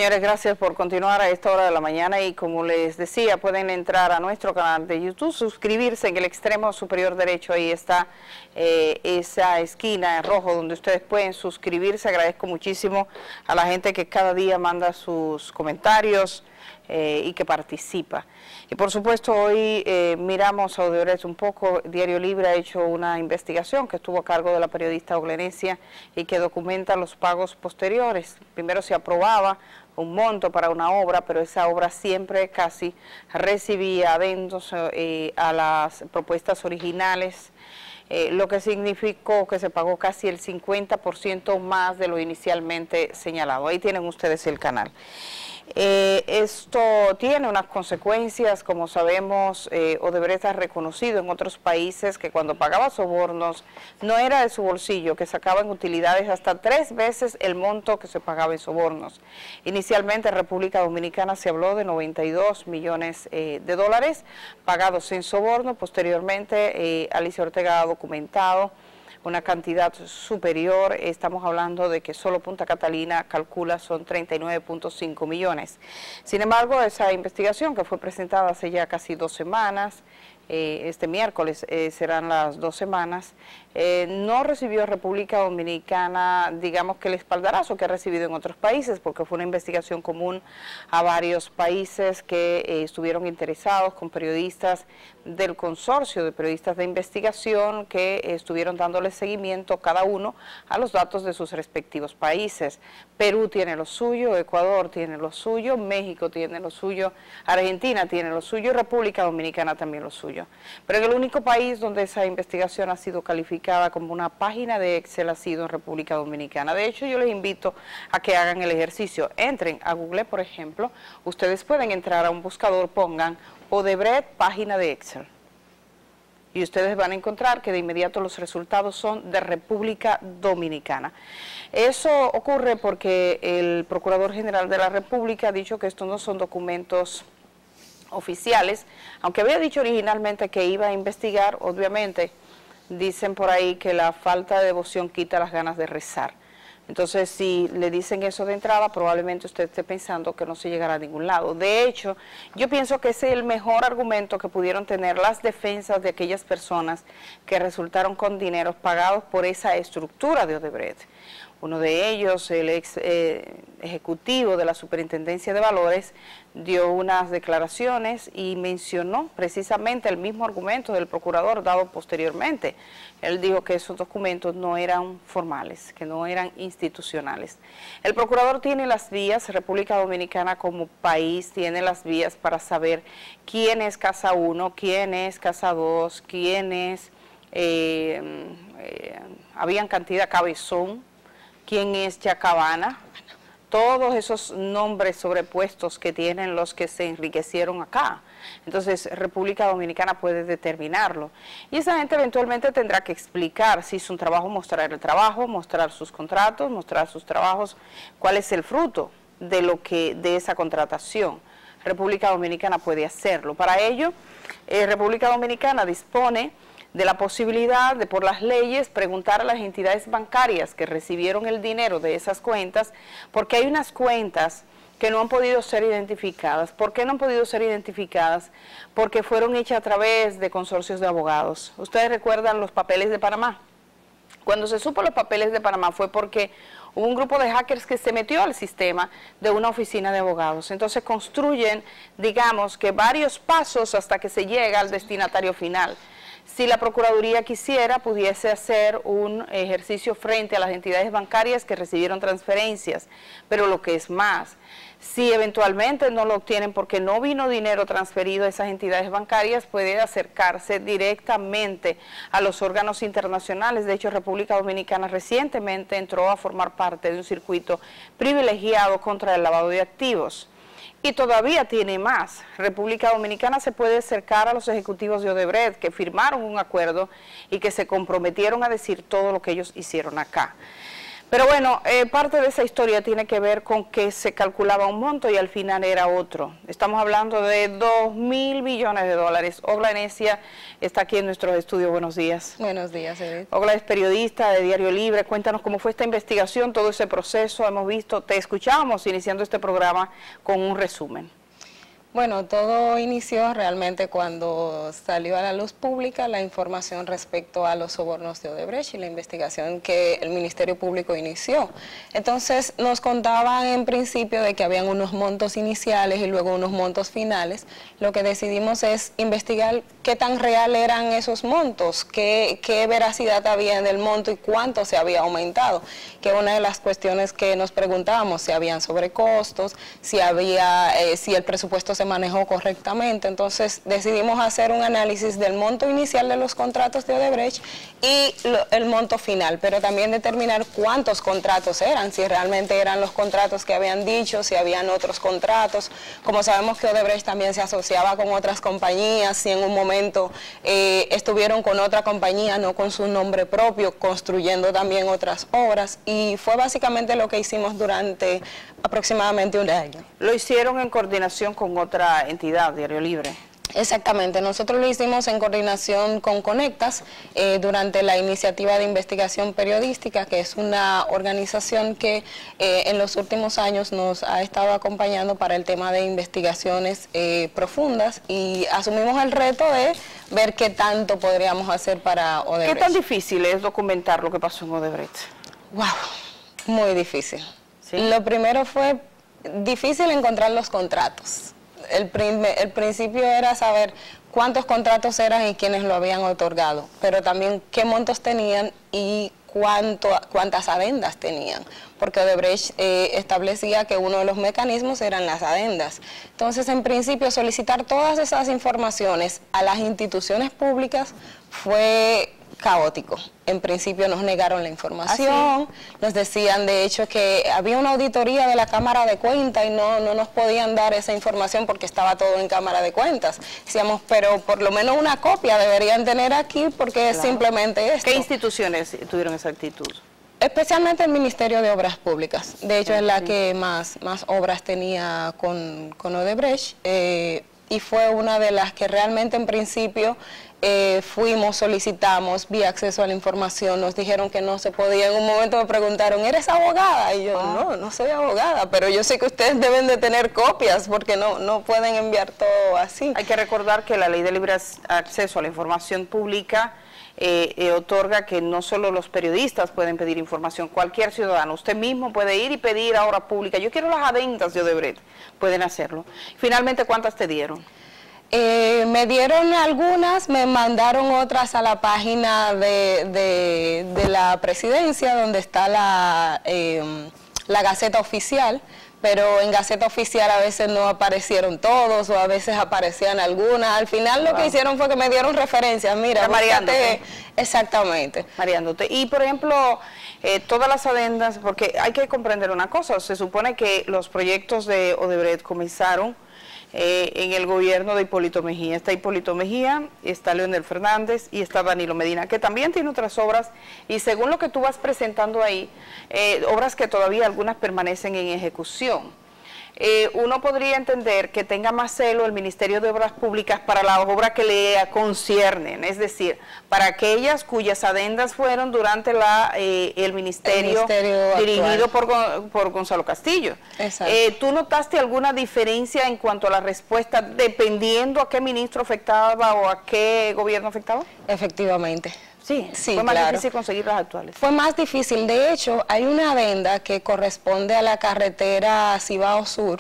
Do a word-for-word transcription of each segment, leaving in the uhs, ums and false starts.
Señores, gracias por continuar a esta hora de la mañana y como les decía, pueden entrar a nuestro canal de YouTube, suscribirse en el extremo superior derecho, ahí está eh, esa esquina en rojo donde ustedes pueden suscribirse. Agradezco muchísimo a la gente que cada día manda sus comentarios eh, y que participa. Y por supuesto hoy eh, miramos a Odebrecht un poco. Diario Libre ha hecho una investigación que estuvo a cargo de la periodista Oglenesia y que documenta los pagos posteriores. Primero se aprobaba un monto para una obra, pero esa obra siempre casi recibía adendos eh, a las propuestas originales, eh, lo que significó que se pagó casi el cincuenta por ciento más de lo inicialmente señalado. Ahí tienen ustedes el canal. Eh, esto tiene unas consecuencias, como sabemos. eh, Odebrecht ha reconocido en otros países que cuando pagaba sobornos no era de su bolsillo, que sacaban utilidades hasta tres veces el monto que se pagaba en sobornos. Inicialmente en República Dominicana se habló de noventa y dos millones eh, de dólares pagados en soborno. Posteriormente eh, Alicia Ortega ha documentado una cantidad superior. Estamos hablando de que solo Punta Catalina calcula son treinta y nueve punto cinco millones. Sin embargo, esa investigación que fue presentada hace ya casi dos semanas, eh, este miércoles eh, serán las dos semanas, eh, no recibió República Dominicana, digamos que el espaldarazo que ha recibido en otros países, porque fue una investigación común a varios países que eh, estuvieron interesados, con periodistas del consorcio de periodistas de investigación que eh, estuvieron dándole seguimiento cada uno a los datos de sus respectivos países. Perú tiene lo suyo, Ecuador tiene lo suyo, México tiene lo suyo, Argentina tiene lo suyo y República Dominicana también lo suyo. Pero el único país donde esa investigación ha sido calificada como una página de Excel ha sido en República Dominicana. De hecho, yo les invito a que hagan el ejercicio. Entren a Google, por ejemplo, ustedes pueden entrar a un buscador, pongan Odebrecht página de Excel. Y ustedes van a encontrar que de inmediato los resultados son de República Dominicana. Eso ocurre porque el Procurador General de la República ha dicho que estos no son documentos oficiales, aunque había dicho originalmente que iba a investigar. Obviamente dicen por ahí que la falta de devoción quita las ganas de rezar. Entonces, si le dicen eso de entrada, probablemente usted esté pensando que no se llegará a ningún lado. De hecho, yo pienso que ese es el mejor argumento que pudieron tener las defensas de aquellas personas que resultaron con dineros pagados por esa estructura de Odebrecht. Uno de ellos, el ex eh, ejecutivo de la Superintendencia de Valores, dio unas declaraciones y mencionó precisamente el mismo argumento del procurador dado posteriormente. Él dijo que esos documentos no eran formales, que no eran institucionales. El procurador tiene las vías, República Dominicana como país tiene las vías para saber quién es Casa uno, quién es Casa dos, quién es, eh, eh, habían cantidad Cabezón, quién es Chacabana, todos esos nombres sobrepuestos que tienen los que se enriquecieron acá. Entonces, República Dominicana puede determinarlo. Y esa gente eventualmente tendrá que explicar si es un trabajo, mostrar el trabajo, mostrar sus contratos, mostrar sus trabajos, cuál es el fruto de, lo que, de esa contratación. República Dominicana puede hacerlo. Para ello, eh, República Dominicana dispone de la posibilidad de, por las leyes, preguntar a las entidades bancarias que recibieron el dinero de esas cuentas, porque hay unas cuentas que no han podido ser identificadas. ¿Por qué no han podido ser identificadas? Porque fueron hechas a través de consorcios de abogados. Ustedes recuerdan los papeles de Panamá. Cuando se supo los papeles de Panamá fue porque hubo un grupo de hackers que se metió al sistema de una oficina de abogados. Entonces construyen, digamos, que varios pasos hasta que se llega al destinatario final. Si la Procuraduría quisiera, pudiese hacer un ejercicio frente a las entidades bancarias que recibieron transferencias, pero lo que es más, si eventualmente no lo obtienen porque no vino dinero transferido a esas entidades bancarias, puede acercarse directamente a los órganos internacionales. De hecho, República Dominicana recientemente entró a formar parte de un circuito privilegiado contra el lavado de activos. Y todavía tiene más. República Dominicana se puede acercar a los ejecutivos de Odebrecht que firmaron un acuerdo y que se comprometieron a decir todo lo que ellos hicieron acá. Pero bueno, eh, parte de esa historia tiene que ver con que se calculaba un monto y al final era otro. Estamos hablando de dos mil millones de dólares. Ogla Henesia está aquí en nuestros estudios. Buenos días. Buenos días, Edith. Ogla es periodista de Diario Libre. Cuéntanos cómo fue esta investigación, todo ese proceso. Hemos visto, te escuchábamos iniciando este programa con un resumen. Bueno, todo inició realmente cuando salió a la luz pública la información respecto a los sobornos de Odebrecht y la investigación que el Ministerio Público inició. Entonces nos contaban en principio de que habían unos montos iniciales y luego unos montos finales. Lo que decidimos es investigar qué tan real eran esos montos, qué, qué veracidad había en el monto y cuánto se había aumentado. Que una de las cuestiones que nos preguntábamos, si habían sobrecostos, si, había, eh, si el presupuesto se manejó correctamente. Entonces decidimos hacer un análisis del monto inicial de los contratos de Odebrecht y lo, el monto final, pero también determinar cuántos contratos eran, si realmente eran los contratos que habían dicho, si habían otros contratos. Como sabemos que Odebrecht también se asociaba con otras compañías, si en un momento eh, estuvieron con otra compañía, no con su nombre propio, construyendo también otras obras, y fue básicamente lo que hicimos durante aproximadamente un año. Lo hicieron en coordinación con otra entidad, Diario Libre. Exactamente, nosotros lo hicimos en coordinación con Conectas eh, durante la iniciativa de investigación periodística, que es una organización que eh, en los últimos años nos ha estado acompañando para el tema de investigaciones eh, profundas, y asumimos el reto de ver qué tanto podríamos hacer para Odebrecht. ¿Qué tan difícil es documentar lo que pasó en Odebrecht? Wow, muy difícil. ¿Sí? Lo primero fue difícil encontrar los contratos. El, prim el principio era saber cuántos contratos eran y quiénes lo habían otorgado, pero también qué montos tenían y cuánto, cuántas adendas tenían, porque Odebrecht eh, establecía que uno de los mecanismos eran las adendas. Entonces, en principio, solicitar todas esas informaciones a las instituciones públicas fue caótico. En principio nos negaron la información, ¿Ah, sí? Nos decían de hecho que había una auditoría de la Cámara de Cuentas y no, no nos podían dar esa información porque estaba todo en Cámara de Cuentas. Decíamos, pero por lo menos una copia deberían tener aquí porque claro. Es simplemente esto. ¿Qué instituciones tuvieron esa actitud? Especialmente el Ministerio de Obras Públicas. De hecho, sí, es la sí. que más, más obras tenía con, con Odebrecht eh, y fue una de las que realmente en principio Eh, fuimos, solicitamos, vi acceso a la información, nos dijeron que no se podía. En un momento me preguntaron, ¿eres abogada? Y yo, ah. no, no soy abogada, pero yo sé que ustedes deben de tener copias porque no, no pueden enviar todo así. Hay que recordar que la Ley de Libre Acceso a la Información Pública eh, eh, otorga que no solo los periodistas pueden pedir información, cualquier ciudadano, usted mismo puede ir y pedir a Obras Públicas, yo quiero las adendas de Odebrecht, pueden hacerlo. Finalmente, ¿cuántas te dieron? Eh, me dieron algunas, me mandaron otras a la página de, de, de la presidencia, donde está la, eh, la Gaceta Oficial, pero en Gaceta Oficial a veces no aparecieron todos o a veces aparecían algunas. Al final lo wow. que hicieron fue que me dieron referencias, mira, búscate. Exactamente. Mareándote. Y por ejemplo, eh, todas las adendas, porque hay que comprender una cosa, se supone que los proyectos de Odebrecht comenzaron Eh, en el gobierno de Hipólito Mejía. Está Hipólito Mejía, está Leonel Fernández y está Danilo Medina, que también tiene otras obras, y según lo que tú vas presentando ahí, eh, obras que todavía algunas permanecen en ejecución. Eh, uno podría entender que tenga más celo el Ministerio de Obras Públicas para las obras que le conciernen, es decir, para aquellas cuyas adendas fueron durante la, eh, el, ministerio el ministerio dirigido por, por Gonzalo Castillo. Eh, ¿Tú notaste alguna diferencia en cuanto a la respuesta dependiendo a qué ministro afectaba o a qué gobierno afectaba? Efectivamente. Sí, sí, fue más claro. difícil conseguir las actuales. Fue más difícil. De hecho, hay una adenda que corresponde a la carretera Cibao Sur,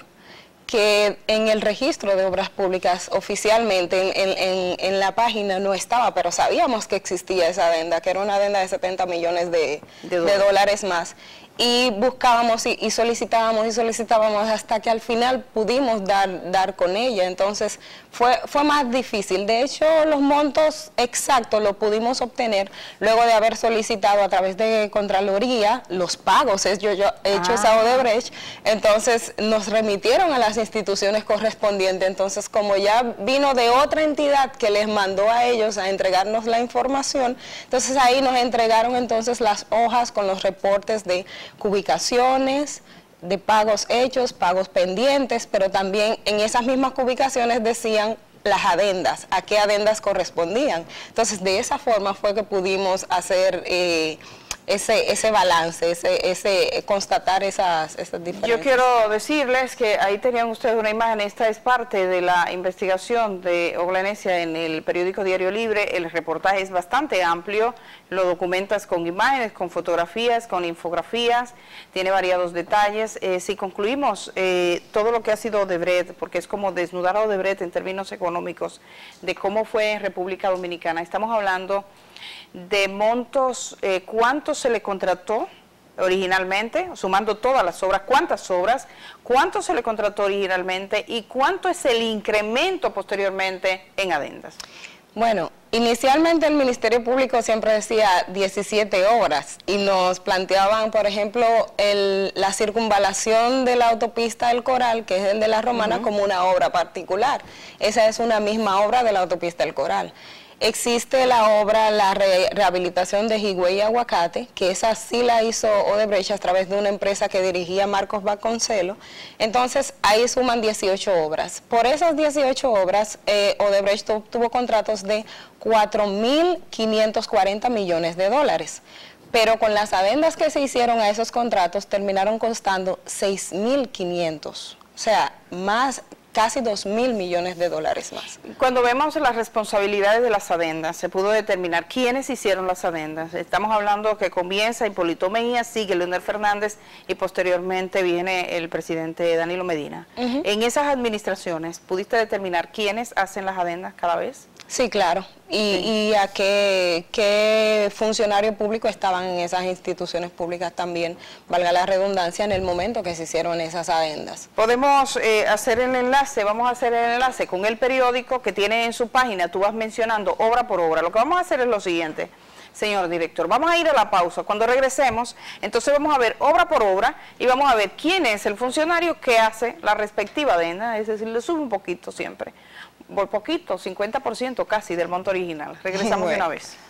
que en el registro de obras públicas oficialmente en, en, en, en la página no estaba, pero sabíamos que existía esa adenda, que era una adenda de setenta millones de, de, dólares. de dólares más. y buscábamos y, y solicitábamos y solicitábamos hasta que al final pudimos dar, dar con ella. Entonces fue, fue más difícil. De hecho, los montos exactos los pudimos obtener luego de haber solicitado a través de Contraloría los pagos yo, yo, hechos ah. a Odebrecht. Entonces nos remitieron a las instituciones correspondientes. Entonces, como ya vino de otra entidad que les mandó a ellos a entregarnos la información, entonces ahí nos entregaron entonces las hojas con los reportes de cubicaciones, de pagos hechos, pagos pendientes, pero también en esas mismas cubicaciones decían las adendas, a qué adendas correspondían. Entonces, de esa forma fue que pudimos hacer eh, ese ese balance, ese ese constatar esas, esas diferencias. Yo quiero decirles que ahí tenían ustedes una imagen. Esta es parte de la investigación de Oglenesia en el periódico Diario Libre. El reportaje es bastante amplio, lo documentas con imágenes, con fotografías, con infografías, tiene variados detalles. Eh, si concluimos eh, todo lo que ha sido Odebrecht, porque es como desnudar a Odebrecht en términos económicos, de cómo fue en República Dominicana, estamos hablando de montos, eh, cuánto se le contrató originalmente, sumando todas las obras, cuántas obras, cuánto se le contrató originalmente y cuánto es el incremento posteriormente en adendas. Bueno, inicialmente el Ministerio Público siempre decía diecisiete obras y nos planteaban, por ejemplo, el, la circunvalación de la autopista del Coral, que es el de la Romana, uh-huh. como una obra particular. Esa es una misma obra de la autopista del Coral. Existe la obra, la re, rehabilitación de Higüey y Aguacate, que esa sí la hizo Odebrecht a través de una empresa que dirigía Marcos Vasconcelos. Entonces, ahí suman dieciocho obras. Por esas dieciocho obras, eh, Odebrecht tuvo contratos de cuatro mil quinientos cuarenta millones de dólares. Pero con las adendas que se hicieron a esos contratos, terminaron costando seis mil quinientos. O sea, más... casi dos mil millones de dólares más. Cuando vemos las responsabilidades de las adendas, se pudo determinar quiénes hicieron las adendas. Estamos hablando que comienza Hipólito Mejía, sigue Leonel Fernández y posteriormente viene el presidente Danilo Medina. Uh-huh. En esas administraciones, ¿pudiste determinar quiénes hacen las adendas cada vez? Sí, claro. Y, sí. y a qué, qué funcionario público estaban en esas instituciones públicas también, valga la redundancia, en el momento que se hicieron esas adendas. Podemos eh, hacer el enlace, vamos a hacer el enlace con el periódico que tiene en su página, tú vas mencionando obra por obra. Lo que vamos a hacer es lo siguiente, señor director, vamos a ir a la pausa. Cuando regresemos, entonces vamos a ver obra por obra y vamos a ver quién es el funcionario que hace la respectiva adenda, es decir, le sube un poquito siempre. Por poquito, cincuenta por ciento casi del monto original. Regresamos bueno. de una vez.